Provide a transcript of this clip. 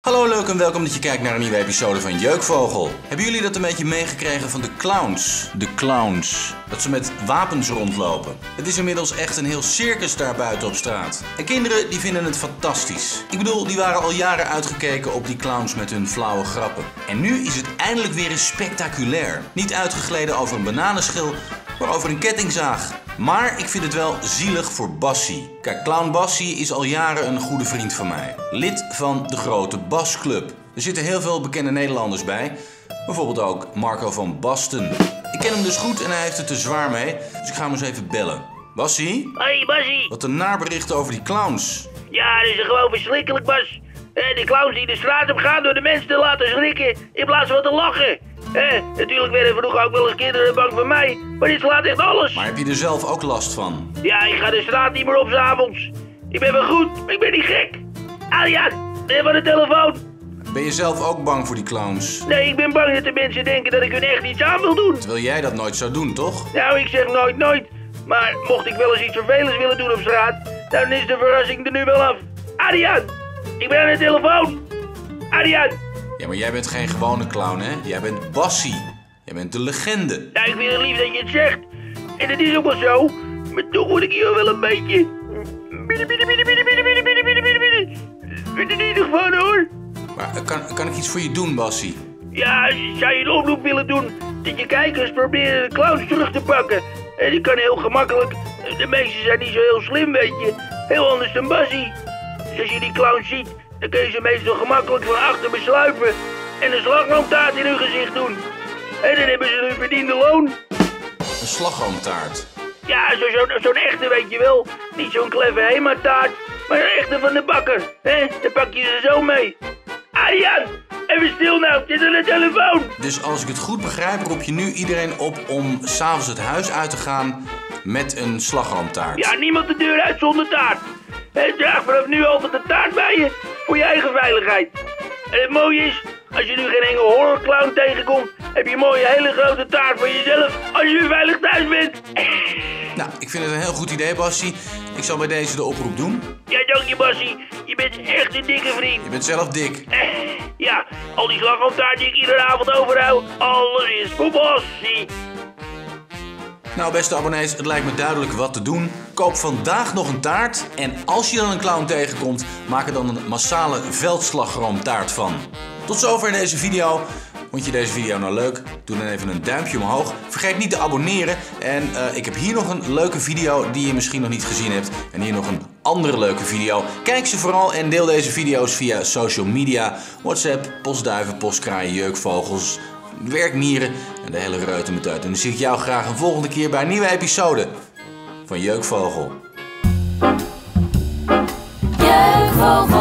Hallo, leuk en welkom dat je kijkt naar een nieuwe episode van Jeukvogel. Hebben jullie dat een beetje meegekregen van de clowns? De clowns. Dat ze met wapens rondlopen. Het is inmiddels echt een heel circus daar buiten op straat. En kinderen die vinden het fantastisch. Ik bedoel, die waren al jaren uitgekeken op die clowns met hun flauwe grappen. En nu is het eindelijk weer eens spectaculair. Niet uitgegleden over een bananenschil, maar over een kettingzaag. Maar ik vind het wel zielig voor Bassie. Kijk, Clown Bassie is al jaren een goede vriend van mij. Lid van de grote Basclub. Er zitten heel veel bekende Nederlanders bij. Bijvoorbeeld ook Marco van Basten. Ik ken hem dus goed en hij heeft het er zwaar mee. Dus ik ga hem eens even bellen. Bassie? Hoi Bassie. Wat een naarberichten over die clowns. Ja, dat is gewoon verschrikkelijk, Bas. Die clowns die de straat op gaan door de mensen te laten schrikken in plaats van te lachen. Natuurlijk werden vroeger ook wel eens kinderen bang voor mij, maar dit slaat echt alles. Maar heb je er zelf ook last van? Ja, ik ga de straat niet meer op 's avonds. Ik ben wel goed, maar ik ben niet gek. Adriaan, van de telefoon. Ben je zelf ook bang voor die clowns? Nee, ik ben bang dat de mensen denken dat ik hun echt iets aan wil doen. Terwijl jij dat nooit zou doen, toch? Nou, ik zeg nooit. Maar mocht ik wel eens iets vervelends willen doen op straat, dan is de verrassing er nu wel af. Adriaan, ik ben aan de telefoon. Adriaan. Ja, maar jij bent geen gewone clown, hè? Jij bent Bassie. Jij bent de legende. Ja, ik vind het lief dat je het zegt. En dat is ook wel zo. Maar toch word ik hier wel een beetje... Vind het niet gewoon, hoor. Maar kan ik iets voor je doen, Bassie? Ja, zou je een oproep willen doen dat je kijkers proberen de clowns terug te pakken? En die kan heel gemakkelijk. De meesten zijn niet zo heel slim, weet je. Heel anders dan Bassie. Dus als je die clowns ziet, dan kun je ze meestal gemakkelijk van achter besluipen en een slagroomtaart in hun gezicht doen. En dan hebben ze hun verdiende loon. Een slagroomtaart. Ja, zo'n echte, weet je wel. Niet zo'n clever Hema-taart, maar een echte van de bakker. Dan pak je ze zo mee. Adriaan, even stil nou, zit aan de telefoon. Dus als ik het goed begrijp, roep je nu iedereen op om 's avonds het huis uit te gaan met een slagroomtaart. Ja, niemand de deur uit zonder taart. Draag vanaf nu altijd een taart bij je, voor je eigen veiligheid. En het mooie is, als je nu geen enge horrorclown tegenkomt, heb je een mooie hele grote taart voor jezelf als je weer veilig thuis bent. Nou, ik vind het een heel goed idee, Bassie. Ik zal bij deze de oproep doen. Ja, dank je, Bassie. Je bent echt een dikke vriend. Je bent zelf dik. Ja, al die slagroomtaart die ik iedere avond overhoud, alles is voor Bassie. Nou, beste abonnees, het lijkt me duidelijk wat te doen. Koop vandaag nog een taart. En als je dan een clown tegenkomt, maak er dan een massale veldslagroomtaart van. Tot zover deze video. Vond je deze video nou leuk? Doe dan even een duimpje omhoog. Vergeet niet te abonneren. En ik heb hier nog een leuke video die je misschien nog niet gezien hebt. En hier nog een andere leuke video. Kijk ze vooral en deel deze video's via social media. WhatsApp, postduiven, postkraaien, jeukvogels, werkmieren en de hele reuter met uit. En dan zie ik jou graag een volgende keer bij een nieuwe episode van Jeukvogel. Jeukvogel.